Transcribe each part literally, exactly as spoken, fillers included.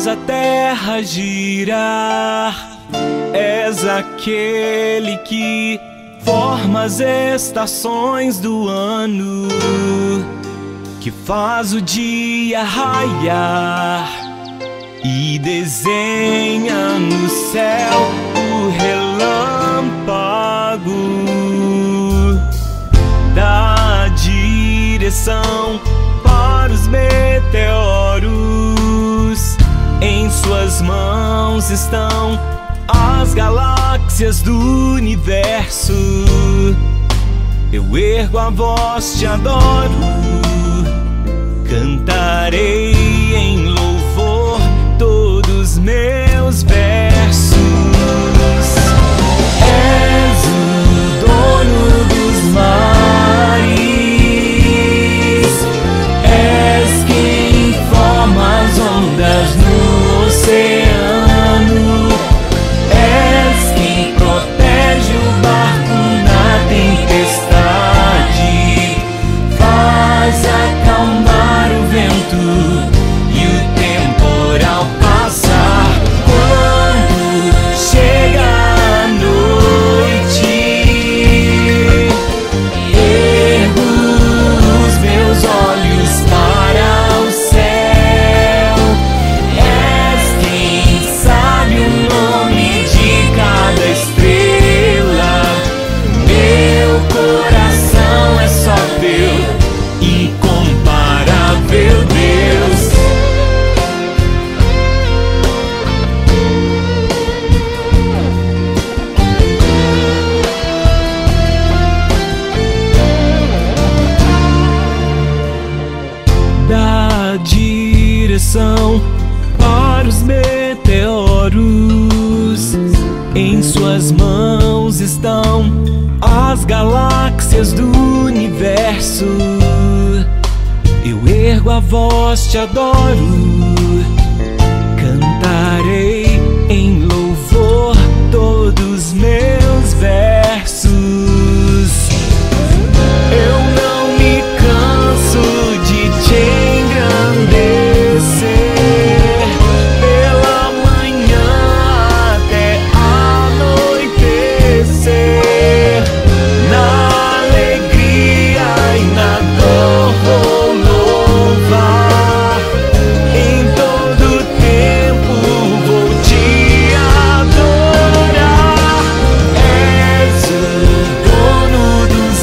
faz a terra girar. És aquele que forma as estações do ano, que faz o dia raiar e desenha no céu o relâmpago, dá direção para os meteoros. Em suas mãos estão as galáxias do universo. Eu ergo a voz, te adoro, cantarei em louvor todos meus versos. És o dono dos mares, és quem forma as ondas no oceano, és quem protege o barco na tempestade, faz acalmar o vento e o temporal passar. Quando chega a noite, ergo os meus olhos para o céu. És quem sabe o nome de cada estrela. Meu coração é só teu, incomparável Deus. Dá direção para os meteoros. Em suas mãos estão as galáxias do universo. Eu ergo a voz, te adoro, cantarei em louvor todos meus versos. Eu não me canso de te engrandecer, pela manhã até anoitecer. Na alegria e na dor vou louvar, em todo tempo vou te adorar. És o dono dos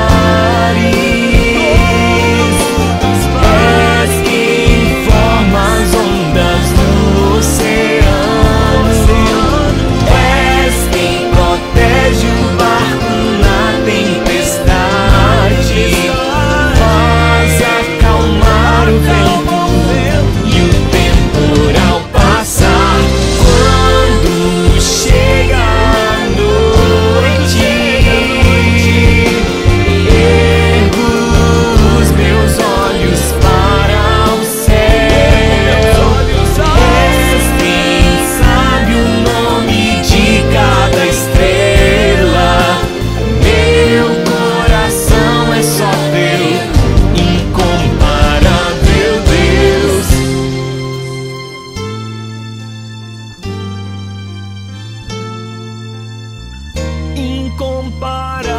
mares, és quem forma as ondas no oceano, és quem protege o barco na tempestade, faz acalmar o vento e o temporal passar. Quando chega a noite, ergo os meus olhos para o céu. És quem sabe o nome de cada estrela. Meu coração é só teu, incomparável Deus. Incomparável